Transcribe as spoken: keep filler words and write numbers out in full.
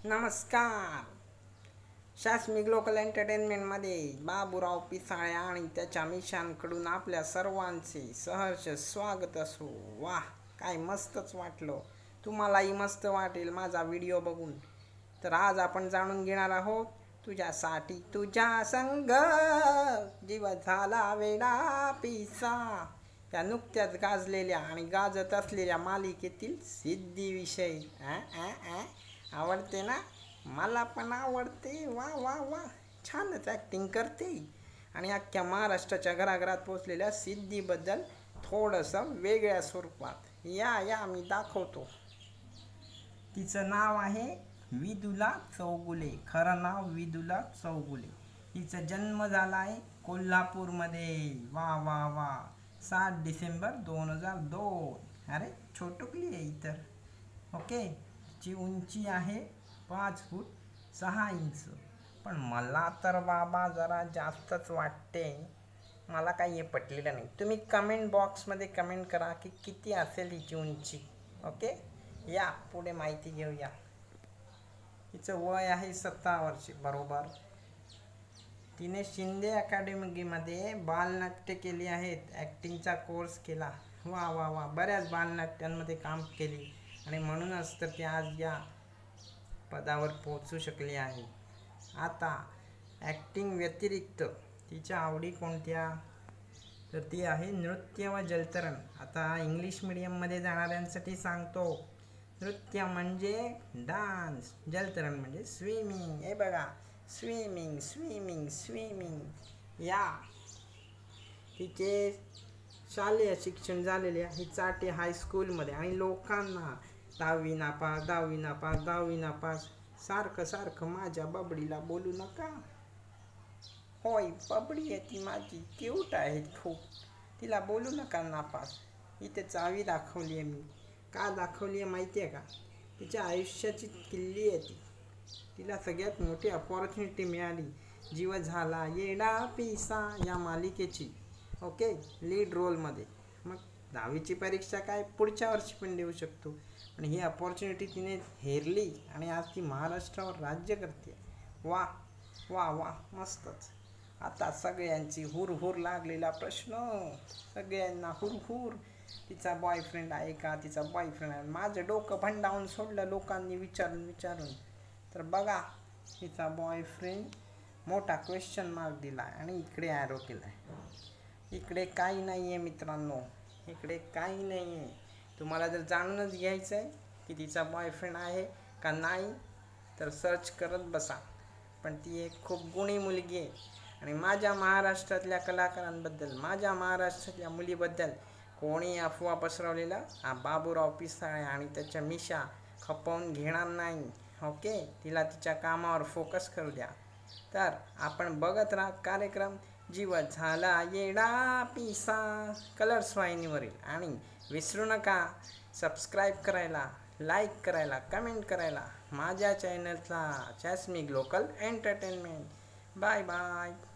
नमस्कार. शासमिक लोकल एंटरटेनमेंटमध्ये बाबूराव पिसाळे आणि त्याच्या मिशांकडून आपल्या सर्वांचे सहर्ष स्वागत असो. वाह, काय मस्तच वाटलं. तुम्हालाही मस्त वाटेल माझा व्हिडिओ बघून. तर आज आपण जाणून घेणार आहोत तुझ्यासाठी तुझ्या संग जीव झाला वेडा पिसा त्या नुकत्याच गाजलेल्या आणि गाजत असलेल्या मालिकेतील सिद्धीविषयी. आ आ आ आवडते ना? मला पण आवडते. वा वा वा, छानच ॲक्टिंग करते. आणि अख्ख्या महाराष्ट्राच्या घराघरात पोचलेल्या सिद्धीबद्दल थोडंसं वेगळ्या स्वरूपात या या मी दाखवतो. तिचं नाव आहे विदुला चौगुले. खरं नाव विदुला चौगुले. हिचा जन्म झाला आहे कोल्हापूरमध्ये. वा वा वा, सात डिसेंबर दोन हजार दोन. अरे छोटुकली आहे इतर. ओके. ची उंची आहे पाच फूट सहा इंच. पण मला तर बाबा जरा जास्तच वाटते. मला काही हे पटलेलं नाही. तुम्ही कमेंट बॉक्समध्ये कमेंट करा की किती असेल हिची उंची. ओके, या पुढे माहिती घेऊया. हिचं वय आहे सत्ता वर्षे बरोबर. तिने शिंदे अकॅडमीमध्ये बालनाट्य केली आहेत. ॲक्टिंगचा कोर्स केला. वा वा वा, बऱ्याच बालनाट्यांमध्ये काम केले आणि म्हणूनच तर ती आज या पदावर पोहोचू शकली आहे. आता ॲक्टिंग व्यतिरिक्त तिच्या आवडी कोणत्या? तर ती आहे नृत्य व जलतरण. आता इंग्लिश मिडियममध्ये जाणाऱ्यांसाठी सांगतो, नृत्य म्हणजे डान्स, जलतरण म्हणजे स्विमिंग. हे बघा, स्विमिंग स्विमिंग स्विमिंग. या तिचे शालेय शिक्षण झालेले आहे चाटे हायस्कूलमध्ये. आणि लोकांना दहावी नापास दहावी नापास दहावी नापास सारखं सारखं माझ्या बबडीला बोलू नका. होय, बबडी आहे ती माझी, क्यूट आहे खूप. तिला बोलू नका नापास. इथे चावी दाखवली आहे मी. का दाखवली आहे माहिती आहे का? तिच्या आयुष्याची किल्ली आहे ती. तिला सगळ्यात मोठी अपॉर्च्युनिटी मिळाली जीव झाला येडा पिसा या मालिकेची. Okay, lead रोलमध्ये. मग दहावीची परीक्षा काय पुढच्या वर्षी पण देऊ शकतो. आणि ही अपॉर्च्युनिटी तिने हेरली आणि आज ती महाराष्ट्रावर राज्य करते. वा वा वा, मस्तच. आता सगळ्यांची हुरहुर लागलेला प्रश्न, सगळ्यांना हुरहुर, तिचा बॉयफ्रेंड आहे का? तिचा बॉयफ्रेंड आहे. माझं डोकं भंडावून सोडलं लोकांनी विचारून विचारून. तर बघा, तिचा बॉयफ्रेंड मोठा क्वेश्चन मार्क दिला आणि इकडे ॲरो केला आहे. इकडे काही नाही आहे मित्रांनो, इकडे काही नाही आहे. तुम्हाला जर जाणूनच घ्यायचं आहे की तिचा बॉयफ्रेंड आहे का नाही, तर सर्च करत बसा. पण ती एक खूप गुणी मुलगी आहे. आणि माझ्या महाराष्ट्रातल्या कलाकारांबद्दल, माझ्या महाराष्ट्रातल्या मुलीबद्दल कोणी अफवा पसरवलेला हा बाबूराव पिसाळे आणि त्याच्या मिशा खपवून घेणार नाही. ओके, तिला तिच्या कामावर फोकस करू द्या. तर आपण बघत राहा कार्यक्रम जीव झाला येडा पिसा कलर्स वाहिनीवरील. आणि विसरू नका सबस्क्राईब करायला, लाईक करायला, कमेंट करायला माझ्या चॅनलचा शासमिक लोकल एंटरटेनमेंट. Bye bye.